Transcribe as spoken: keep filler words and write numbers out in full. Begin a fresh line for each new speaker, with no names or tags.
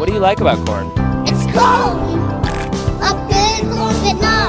What do you like about corn?
It's cold. A good corn, but not